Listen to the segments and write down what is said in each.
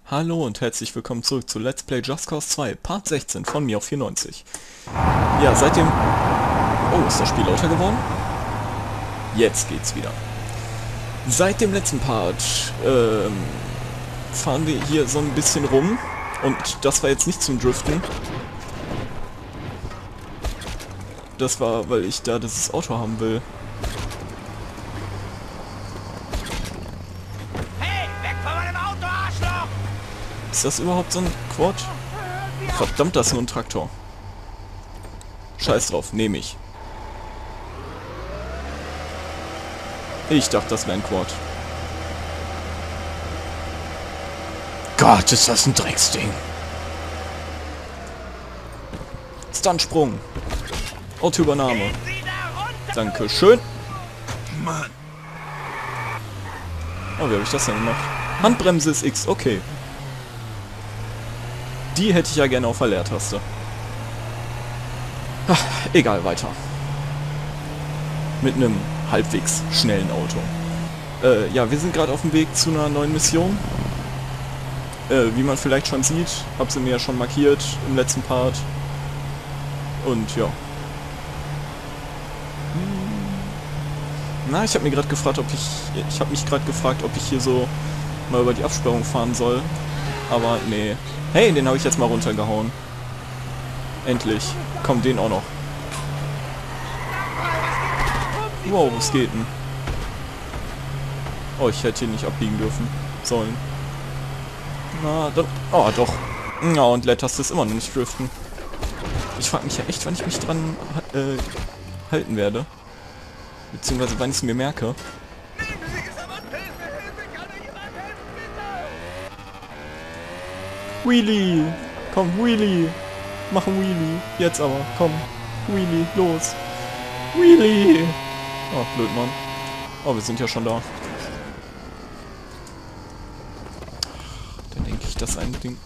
Hallo und herzlich willkommen zurück zu Let's Play Just Cause 2, Part 16 von mir auf 94. Ja, seitdem... Oh, ist das Spiel lauter geworden? Jetzt geht's wieder. Seit dem letzten Part fahren wir hier so ein bisschen rum. Und das war jetzt nicht zum Driften. Das war, weil ich da dieses Auto haben will. Ist das überhaupt so ein Quad? Verdammt, das ist nur ein Traktor. Scheiß drauf, nehme ich. Ich dachte, das wäre ein Quad. Gott, ist das ein Drecksding. Stuntsprung. Autoübernahme. Dankeschön. Mann. Oh, wie habe ich das denn gemacht? Handbremse ist X, okay. Die hätte ich ja gerne auf der Leertaste. Ach, egal, weiter. Mit einem halbwegs schnellen Auto. Ja, wir sind gerade auf dem Weg zu einer neuen Mission. Wie man vielleicht schon sieht, habe sie mir ja schon markiert im letzten Part. Und ja. Na, ich habe mich gerade gefragt, ob ich hier so mal über die Absperrung fahren soll. Aber nee. Hey, den habe ich jetzt mal runtergehauen. Endlich. Komm, den auch noch. Wow, was geht denn? Oh, ich hätte hier nicht abbiegen dürfen. Sollen. Na, dann... Oh, doch. Ja, und Leertaste ist immer noch nicht driften. Ich frage mich ja echt, wann ich mich dran halten werde. Beziehungsweise wann ich es mir merke. Wheelie! Komm, Wheelie! Mach ein Wheelie! Jetzt aber, komm! Wheelie, los! Wheelie! Oh, blöd, Mann. Oh, wir sind ja schon da. Dann denke ich, dass ein Ding...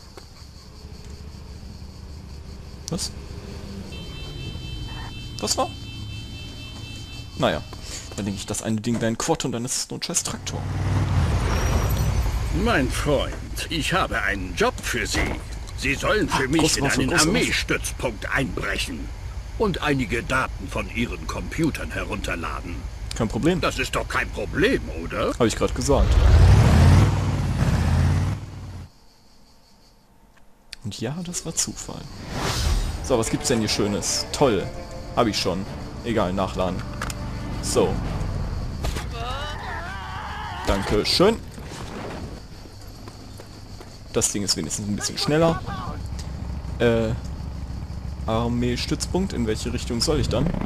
Was? Was war? Naja. Dann denke ich, dass eine Ding dein Quad und dann ist es nur ein scheiß Traktor. Mein Freund, ich habe einen Job für Sie. Sie sollen für mich in einen Armeestützpunkt einbrechen und einige Daten von Ihren Computern herunterladen. Kein Problem. Das ist doch kein Problem, oder? Habe ich gerade gesagt. Und ja, das war Zufall. So, was gibt's denn hier Schönes? Toll. Habe ich schon. Egal, nachladen. So. Dankeschön. Das Ding ist wenigstens ein bisschen schneller. Armeestützpunkt. In welche Richtung soll ich dann?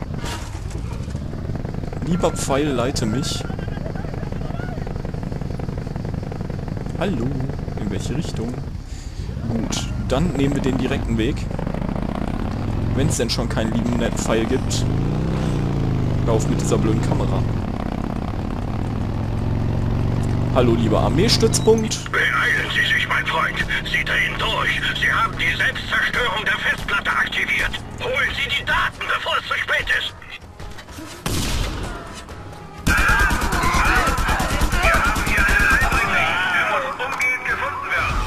Lieber Pfeil, leite mich. Hallo. In welche Richtung? Gut. Dann nehmen wir den direkten Weg. Wenn es denn schon keinen lieben netten Pfeil gibt. Hör auf mit dieser blöden Kamera. Hallo, lieber Armeestützpunkt. Beeilen Sie sich, mein Freund. Sie drehen durch. Sie haben die Selbstzerstörung der Festplatte aktiviert. Holen Sie die Daten, bevor es zu spät ist. Wir haben hier einen Eindringling. Er muss umgehend gefunden werden.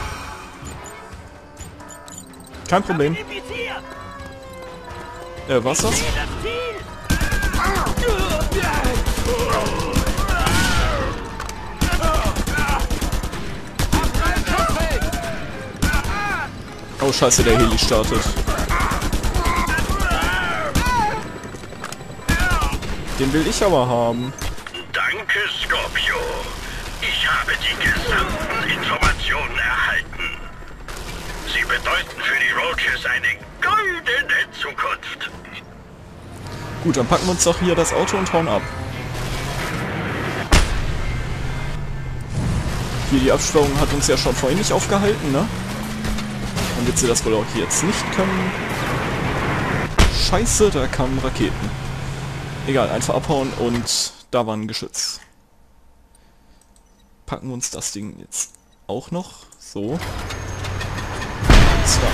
Kein Problem. Was ist das? Oh scheiße, der Heli startet. Den will ich aber haben. Danke, Scorpio. Ich habe die gesamten Informationen erhalten. Sie bedeuten für die Roaches eine goldene Zukunft. Gut, dann packen wir uns doch hier das Auto und hauen ab. Hier, die Absperrung hat uns ja schon vorhin nicht aufgehalten, ne? Dann wird sie das wohl auch jetzt nicht können. Scheiße, da kamen Raketen. Egal, einfach abhauen und da war ein Geschütz. Packen wir uns das Ding jetzt auch noch. So. So.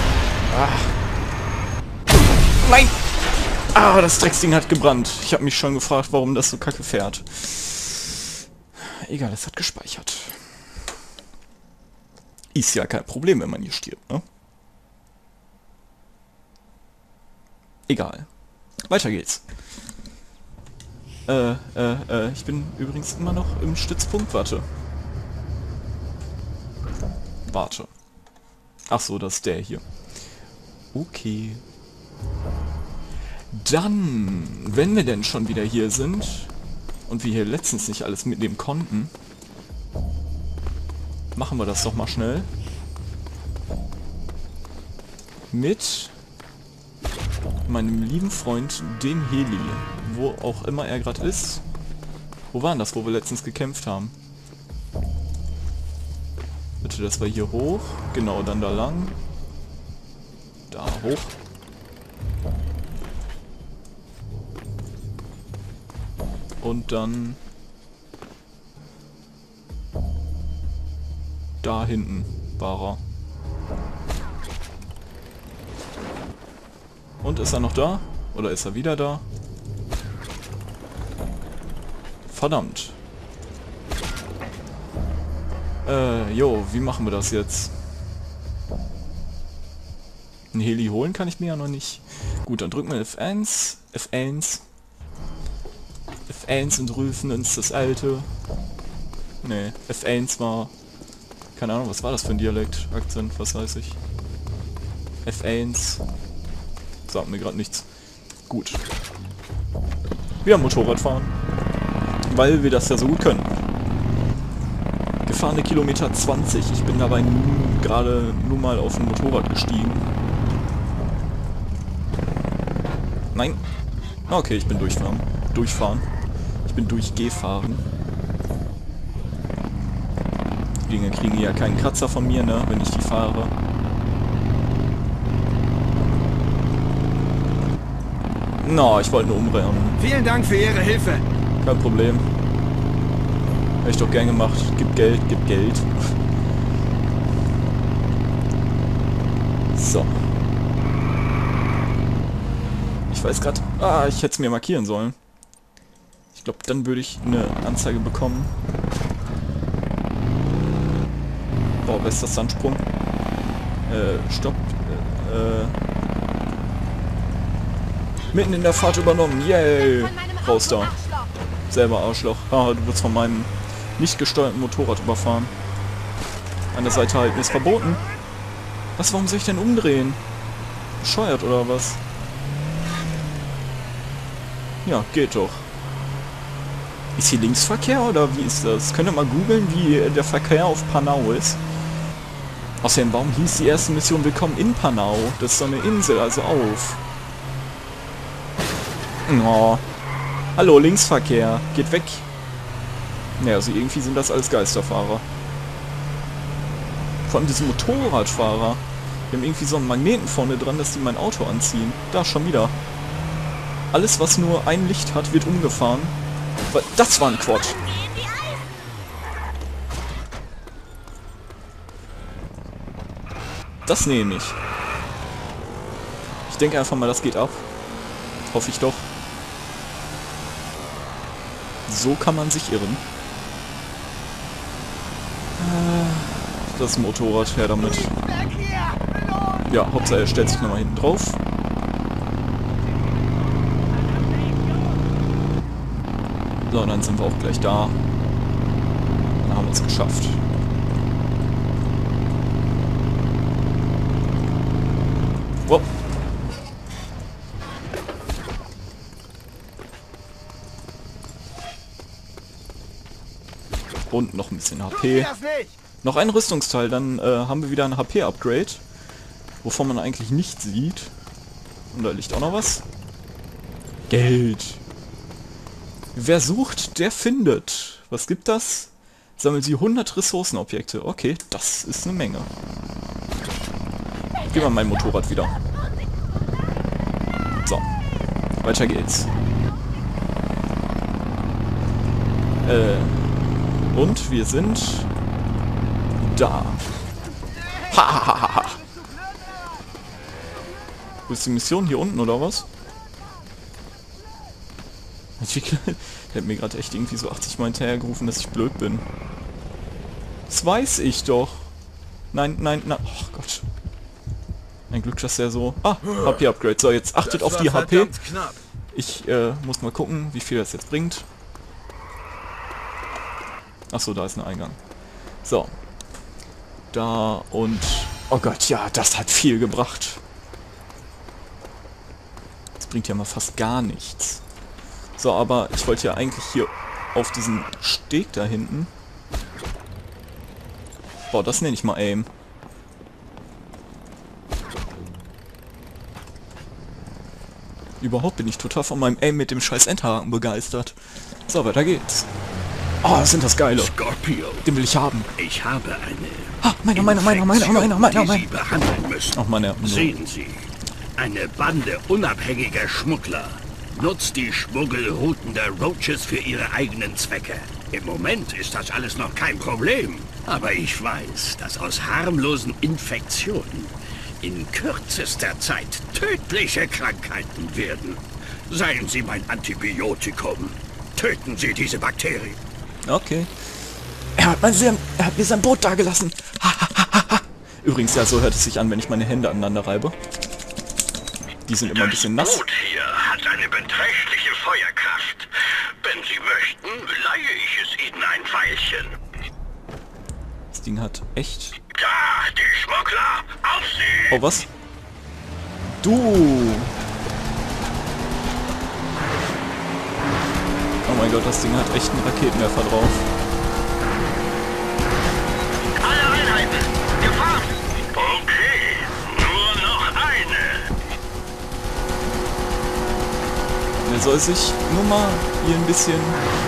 Ah. Nein! Ah, das Drecksding hat gebrannt. Ich habe mich schon gefragt, warum das so kacke fährt. Egal, es hat gespeichert. Ist ja kein Problem, wenn man hier stirbt, ne? Egal. Weiter geht's. Ich bin übrigens immer noch im Stützpunkt. Warte. Ach so, das ist der hier. Okay. Dann, wenn wir denn schon wieder hier sind und wir hier letztens nicht alles mitnehmen konnten, machen wir das doch mal schnell. Mit meinem lieben Freund, dem Heli. Wo auch immer er gerade ist. Wo waren das, wo wir letztens gekämpft haben? Bitte, das war hier hoch. Genau, dann da lang. Da hoch. Und dann da hinten war er. Und ist er noch da? Oder ist er wieder da? Verdammt. Wie machen wir das jetzt? Ein Heli holen kann ich mir ja noch nicht. Gut, dann drücken wir F1. F1 und rufen uns das alte. Ne, F1 war... Keine Ahnung, was war das für ein Dialekt? Akzent, was weiß ich. F1. Sagt mir gerade nichts. Gut. Wir Motorrad fahren. Weil wir das ja so gut können. Gefahrene Kilometer 20. Ich bin dabei gerade nur mal auf ein Motorrad gestiegen. Nein. Okay, ich bin durchfahren. Ich bin durchgefahren. Die Dinge kriegen ja keinen Kratzer von mir, ne, wenn ich die fahre. No, ich wollte nur umrennen. Vielen Dank für Ihre Hilfe. Kein Problem. Hätte ich doch gern gemacht. Gib Geld, gib Geld. So. Ich weiß gerade... ich hätte es mir markieren sollen. Ich glaube, dann würde ich eine Anzeige bekommen. Boah, wer ist das Sandsprung? Stopp. Mitten in der Fahrt übernommen. Yay! Raus da. Selber Arschloch. Ah, du wirst von meinem nicht gesteuerten Motorrad überfahren. An der Seite halten ist verboten. Was, warum soll ich denn umdrehen? Bescheuert oder was? Ja, geht doch. Ist hier Linksverkehr oder wie ist das? Könnt ihr mal googeln, wie der Verkehr auf Panau ist? Außerdem, warum hieß die erste Mission Willkommen in Panau? Das ist so eine Insel, also auf. Oh. Hallo, Linksverkehr. Geht weg. Naja, also irgendwie sind das alles Geisterfahrer. Vor allem diese Motorradfahrer. Die haben irgendwie so einen Magneten vorne dran, dass die mein Auto anziehen. Da, schon wieder. Alles, was nur ein Licht hat, wird umgefahren. Das war ein Quad. Das nehme ich. Ich denke einfach mal, das geht ab. Hoffe ich doch. So kann man sich irren. Das Motorrad, her damit. Ja, Hauptsache er stellt sich nochmal hinten drauf. So, und dann sind wir auch gleich da. Dann haben wir es geschafft. Wow. Und noch ein bisschen HP. Noch ein Rüstungsteil, dann haben wir wieder ein HP-Upgrade. Wovon man eigentlich nichts sieht. Und da liegt auch noch was. Geld. Wer sucht, der findet. Was gibt das? Sammeln Sie 100 Ressourcenobjekte. Okay, das ist eine Menge. Gehen wir mein Motorrad wieder. So. Weiter geht's. Und wir sind da. Hahaha. Wo ist die Mission? Hier unten, oder was? Der hat mir gerade echt irgendwie so 80 Mal hinterhergerufen, dass ich blöd bin. Das weiß ich doch. Nein, nein, nein. Oh Gott. Ein Glück, dass er so... Ah, HP-Upgrade. So, jetzt achtet auf die HP. Ich muss mal gucken, wie viel das jetzt bringt. Achso, da ist ein Eingang. So. Da und... Oh Gott, ja, das hat viel gebracht. Das bringt ja mal fast gar nichts. So, aber ich wollte ja eigentlich hier auf diesen Steg da hinten... Boah, das nenne ich mal Aim. Überhaupt bin ich total von meinem Aim mit dem scheiß Endhaken begeistert. So, weiter geht's. Oh, sind das geile. Scorpio. Den will ich haben. Ich habe eine... Ah, meiner. die Sie behandeln müssen. Ach, meine. Sehen Sie, eine Bande unabhängiger Schmuggler nutzt die Schmuggelrouten der Roaches für ihre eigenen Zwecke. Im Moment ist das alles noch kein Problem. Aber ich weiß, dass aus harmlosen Infektionen in kürzester Zeit tödliche Krankheiten werden. Seien Sie mein Antibiotikum. Töten Sie diese Bakterien. Okay. Er hat mir sein Boot dagelassen. Übrigens, ja, so hört es sich an, wenn ich meine Hände aneinander reibe. Die sind immer ein bisschen nass. Das Boot hier hat eine beträchtliche Feuerkraft. Wenn Sie möchten, leihe ich es Ihnen ein Weilchen. Das Ding hat echt... Da, die Schmuggler! Auf Sie! Oh, was? Du! Oh mein Gott, das Ding hat echt einen Raketenwerfer drauf. Alle Einheiten! Gefahren! Okay, nur noch eine. Er soll sich nur mal hier ein bisschen...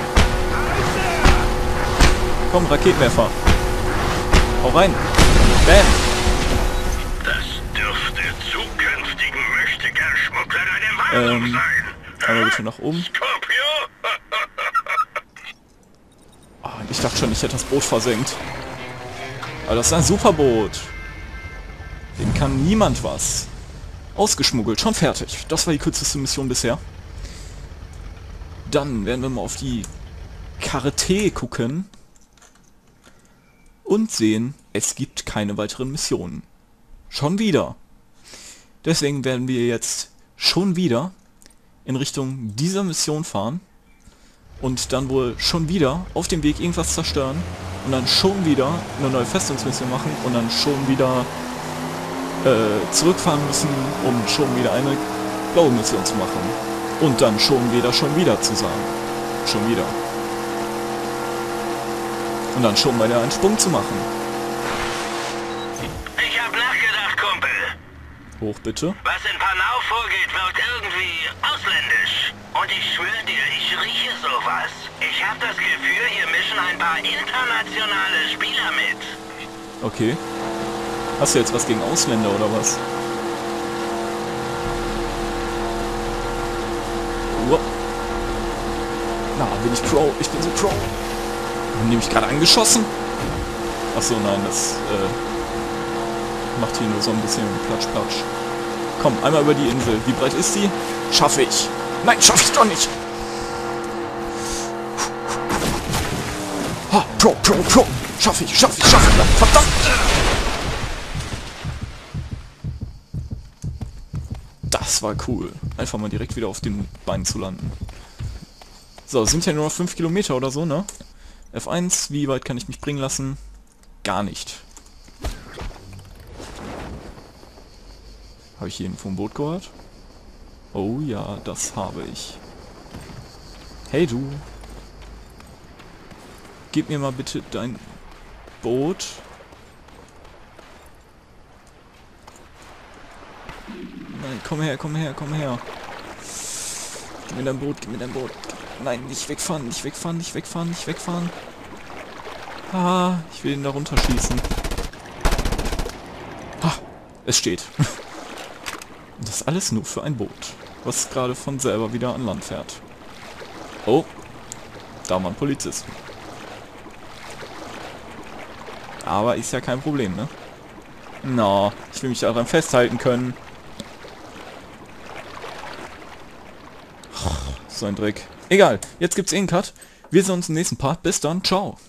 Komm, Raketenwerfer. Hau rein. Bam. Das dürfte zukünftigen Möchtegern-Schmugglern eine Warnung sein. Aber bitte nach oben. Scorpio? Oh, ich dachte schon, ich hätte das Boot versenkt. Aber das ist ein super Boot. Dem kann niemand was. Ausgeschmuggelt, schon fertig. Das war die kürzeste Mission bisher. Dann werden wir mal auf die Karte gucken. Und sehen, es gibt keine weiteren Missionen. Schon wieder. Deswegen werden wir jetzt schon wieder in Richtung dieser Mission fahren. Und dann wohl schon wieder auf dem Weg irgendwas zerstören. Und dann schon wieder eine neue Festungsmission machen. Und dann schon wieder zurückfahren müssen, um schon wieder eine blaue Mission zu machen. Und dann schon wieder zu sagen. Schon wieder. Und dann schon mal einen Sprung zu machen. Ich hab nachgedacht, Kumpel. Hoch bitte. Was in Panau vorgeht, wirkt irgendwie ausländisch. Und ich schwöre dir, ich rieche sowas. Ich hab das Gefühl, hier mischen ein paar internationale Spieler mit. Okay. Hast du jetzt was gegen Ausländer oder was? Wow. Na, bin ich Pro. Ich bin so Pro. Haben die mich gerade angeschossen? Achso, nein, das macht hier nur so ein bisschen Platsch. Komm, einmal über die Insel. Wie breit ist die? Schaffe ich. Nein, schaffe ich doch nicht. Ha, Pro. Schaffe ich. Verdammt. Das war cool. Einfach mal direkt wieder auf den Beinen zu landen. So, sind ja nur noch 5 Kilometer oder so, ne? F1, wie weit kann ich mich bringen lassen? Gar nicht. Habe ich hier irgendwo ein Boot gehört? Oh ja, das habe ich. Hey du. Gib mir mal bitte dein Boot. Nein, komm her. Gib mir dein Boot. Nein, nicht wegfahren. Ah, ich will ihn da runterschießen. Ah, es steht. Das alles nur für ein Boot, was gerade von selber wieder an Land fährt. Oh, da war ein Polizist. Aber ist ja kein Problem, ne? Na, ich will mich daran festhalten können. So ein Dreck. Egal, jetzt gibt's einen Cut. Wir sehen uns im nächsten Part. Bis dann, ciao.